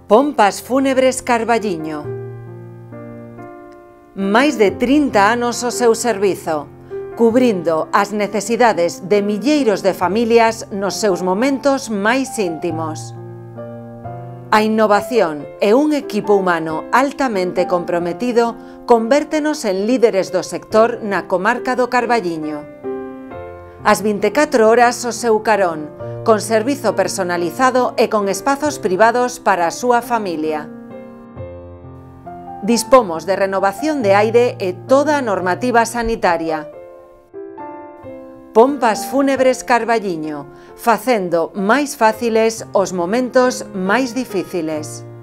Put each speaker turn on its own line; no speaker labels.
Pompas Fúnebres Carballiño. Máis de 30 anos ao seu servizo, cubrindo as necesidades de milleiros de familias nos seus momentos máis íntimos. A innovación e un equipo humano altamente comprometido convértenos en líderes do sector na comarca do Carballiño. As 24 horas ao seu carón, con servizo personalizado e con espazos privados para a súa familia. Dispomos de renovación de aire e toda a normativa sanitaria. Pompas Fúnebres Carballiño, facendo máis fáciles os momentos máis difíciles.